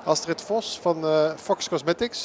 Astrid Vos van Fox Cosmetics.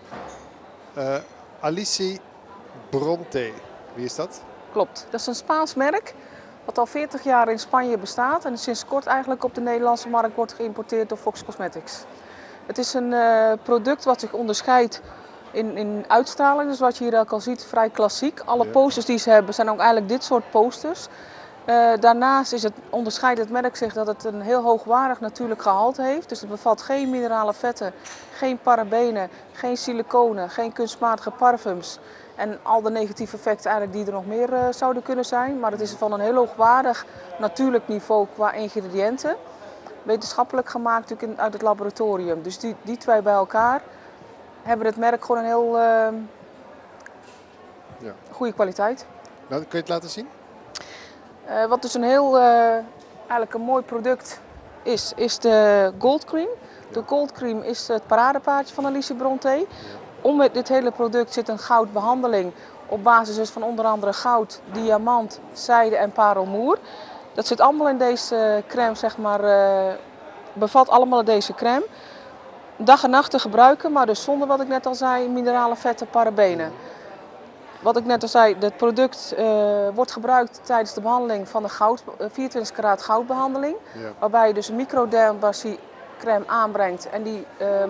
Alici Bronte. Wie is dat? Klopt, dat is een Spaans merk wat al 40 jaar in Spanje bestaat en sinds kort eigenlijk op de Nederlandse markt wordt geïmporteerd door Fox Cosmetics. Het is een product wat zich onderscheidt in uitstraling, dus wat je hier ook al ziet, vrij klassiek. Alle posters die ze hebben zijn ook eigenlijk dit soort posters. Daarnaast onderscheidt het merk zich dat het een heel hoogwaardig natuurlijk gehalte heeft. Dus het bevat geen minerale vetten, geen parabenen, geen siliconen, geen kunstmatige parfums. En al de negatieve effecten eigenlijk die er nog meer zouden kunnen zijn. Maar het is van een heel hoogwaardig natuurlijk niveau qua ingrediënten. Wetenschappelijk gemaakt natuurlijk uit het laboratorium. Dus die twee bij elkaar hebben het merk gewoon een heel goede kwaliteit. Nou, kun je het laten zien? Wat dus een heel eigenlijk een mooi product is de Gold Cream. De Gold Cream is het paradepaardje van Alici Bronte. Ja. Om dit hele product zit een goudbehandeling op basis dus van onder andere goud, diamant, zijde en parelmoer. Dat zit allemaal in deze crème, zeg maar, bevat allemaal in deze crème. Dag en nacht te gebruiken, maar dus zonder wat ik net al zei, minerale vetten, parabenen. Wat ik net al zei, het product wordt gebruikt tijdens de behandeling van de 24 karaat goudbehandeling. Ja. Waarbij je dus een microdermabrasie crème aanbrengt en die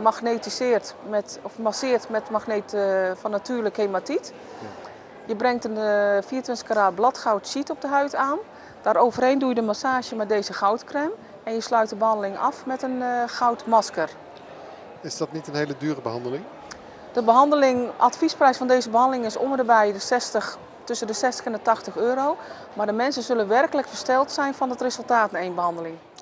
masseert met magneet van natuurlijk hematiet. Ja. Je brengt een 24 karaat bladgoud sheet op de huid aan. Daaroverheen doe je de massage met deze goudcrème en je sluit de behandeling af met een goudmasker. Is dat niet een hele dure behandeling? De adviesprijs van deze behandeling is om erbij tussen de 60 en de 80 euro. Maar de mensen zullen werkelijk versteld zijn van het resultaat na één behandeling.